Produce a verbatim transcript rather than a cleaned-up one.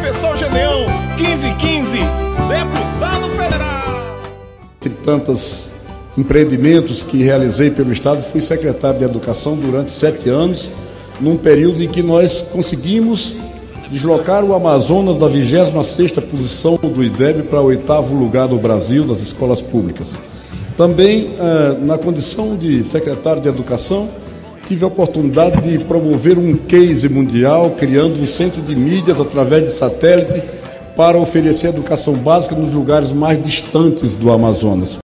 Professor Gedeão, quinze quinze, deputado federal. Entre tantos empreendimentos que realizei pelo Estado, fui secretário de Educação durante sete anos, num período em que nós conseguimos deslocar o Amazonas da vigésima sexta posição do I D E B para o oitavo lugar do Brasil das escolas públicas. Também, na condição de secretário de Educação, tive a oportunidade de promover um case mundial, criando um centro de mídias através de satélite para oferecer educação básica nos lugares mais distantes do Amazonas.